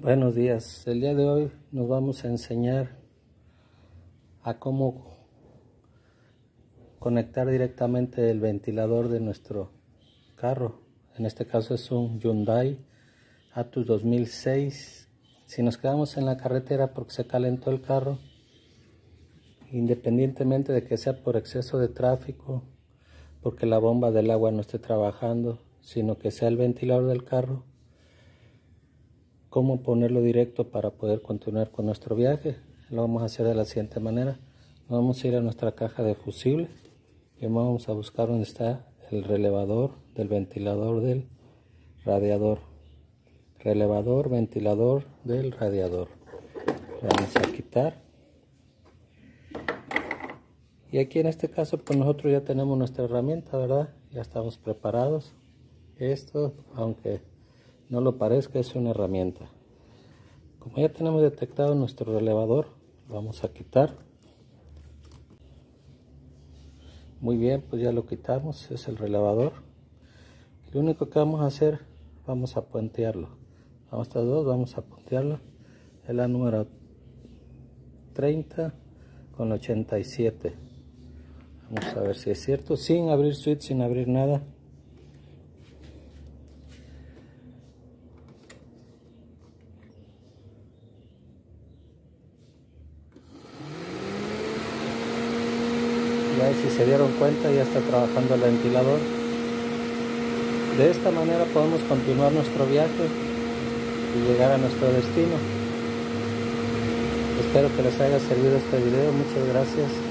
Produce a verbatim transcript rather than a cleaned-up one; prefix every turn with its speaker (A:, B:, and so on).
A: Buenos días, el día de hoy nos vamos a enseñar a cómo conectar directamente el ventilador de nuestro carro. En este caso es un Hyundai Atus dos mil seis. Si nos quedamos en la carretera porque se calentó el carro, independientemente de que sea por exceso de tráfico, porque la bomba del agua no esté trabajando, sino que sea el ventilador del carro, cómo ponerlo directo para poder continuar con nuestro viaje. Lo vamos a hacer de la siguiente manera. Vamos a ir a nuestra caja de fusible y vamos a buscar donde está el relevador del ventilador del radiador. Relevador, ventilador del radiador. Lo vamos a quitar. Y aquí en este caso pues nosotros ya tenemos nuestra herramienta, ¿verdad? Ya estamos preparados. Esto, aunque no lo parezca, es una herramienta. Como ya tenemos detectado nuestro relevador, lo vamos a quitar. Muy bien, pues ya lo quitamos, es el relevador. Lo único que vamos a hacer, vamos a puentearlo. Vamos a estas dos, vamos a puentearlo. Es la número treinta con ochenta y siete. Vamos a ver si es cierto, sin abrir switch, sin abrir nada. Ya si se dieron cuenta, ya está trabajando el ventilador. De esta manera podemos continuar nuestro viaje y llegar a nuestro destino. Espero que les haya servido este video. Muchas gracias.